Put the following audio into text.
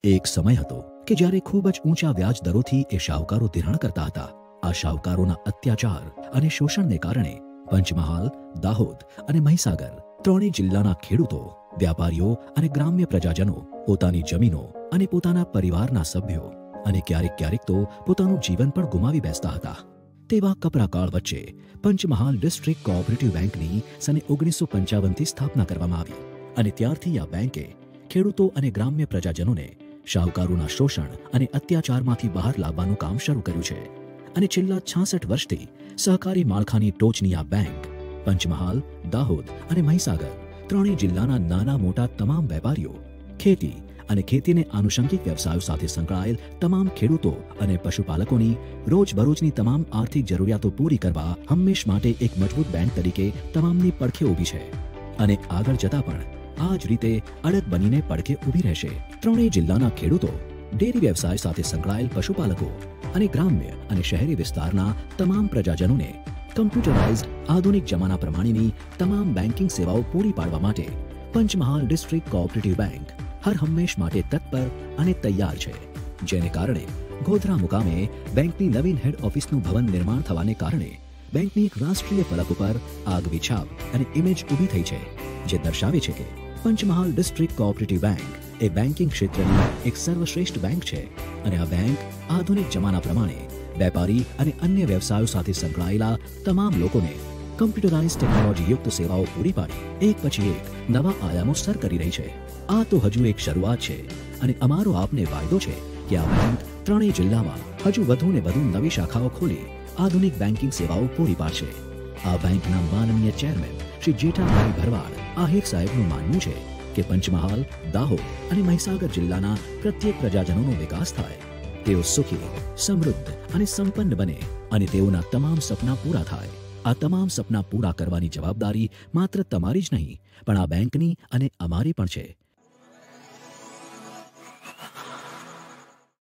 એક સમય હતો કે જ્યારે ખૂબ જ ઊંચા વ્યાજ દરોથી એ શાહુકારો ધિરાણ કરતા હતા। આ શાહુકારોના અત્યાચાર અને શોષણને કારણે પંચમહાલ, દાહોદ અને મહીસાગર ત્રણેય જિલ્લાના ખેડૂતો, વ્યાપારીઓ અને ગ્રામ્ય પ્રજાજનો પોતાની જમીનો અને પોતાના પરિવારના સભ્યો અને ક્યારેક તો પોતાનું જીવન પણ ગુમાવી બેસતા હતા। તેવા કપરા કાળ વચ્ચે પંચમહાલ ડિસ્ટ્રિક્ટ કોઓપરેટિવ બેંકની સને 1955થી સ્થાપના કરવામાં આવી અને ત્યારથી આ બેંકે ખેડૂતો અને ગ્રામ્ય પ્રજાજનોને શાહુકારોના શોષણ અને અત્યાચારમાંથી બહાર લાવવાનું કામ શરૂ કર્યું છે અને છેલ્લા 66 વર્ષથી સહકારી માળખાની ટોચની આ બેંક પંચમહાલ, દાહોદ અને મહીસાગર ત્રણેય જિલ્લાના નાના મોટા તમામ વેપારીઓ, ખેતી અને ખેતીને આનુષંગિક વ્યવસાયો સાથે સંકળાયેલ તમામ ખેડૂતો અને પશુપાલકોની રોજબરોજની તમામ આર્થિક જરૂરિયાતો પૂરી કરવા હંમેશ માટે એક મજબૂત બેંક તરીકે તમામની પડખે ઊભી છે અને આગળ જતા પણ આ જ રીતે અડગ બનીને પડખે ઊભી રહેશે। ત્રણેય જિલ્લાના ખેડૂતો, ડેરી વ્યવસાય સાથે સંકળાયેલ પશુપાલકો અને ગ્રામ્ય અને શહેરી વિસ્તારના તમામ પ્રજાજનોને કમ્પ્યુટરાઇઝ્ડ આધુનિક જમાના પ્રમાણેની તમામ બેન્કિંગ સેવાઓ પૂરી પાડવા માટે પંચમહાલ ડિસ્ટ્રિક્ટ કોઓપરેટિવ બેંક હર હંમેશ માટે તત્પર અને તૈયાર છે, જેને કારણે ગોધરા મુકામે બેંકની નવીન હેડ ઓફિસનું ભવન નિર્માણ થવાને કારણે બેંકની એક રાષ્ટ્રીય ફલક ઉપર આગવી છાપ અને ઇમેજ ઊભી થઈ છે, જે દર્શાવે છે કે પંચમહાલ ડિસ્ટ્રિક્ટ કોઓપરેટિવ બેંક એ બેન્કિંગ ક્ષેત્રની એક સર્વશ્રેષ્ઠ બેંક છે અને આ બેંક આધુનિક જમાના પ્રમાણે વેપારી અને અન્ય વ્યવસાયો સાથે સંકળાયેલા તમામ લોકોને કમ્પ્યુટરાઇઝ્ડ ટેકનોલોજી યુક્ત સેવાઓ પૂરી પાડી એક પછી એક નવા આયામો સર કરી રહી છે। આ તો હજુ એક શરૂઆત છે અને અમારો આપને વાયદો છે કે આ બેંક ત્રણેય જિલ્લામાં હજુ વધુ ને વધુ નવી શાખાઓ ખોલી આધુનિક બેન્કિંગ સેવાઓ પૂરી પાડશે। આ બેંકના માનનીય ચેરમેન શ્રી જેઠાભાઈ ભરવાડ આહિર સાહેબનું માનવું છે કે પંચમહાલ, દાહોદ અને મહીસાગર જિલ્લાના પ્રત્યેક પ્રજાજનોનો વિકાસ થાય, તેઓ સુખી, સમૃદ્ધ અને સંપન્ન બને અને તેઓના તમામ સપના પૂરા થાય। આ તમામ સપના પૂરા કરવાની જવાબદારી માત્ર તમારી જ નહીં પણ આ બેંકની અને અમારી પણ છે।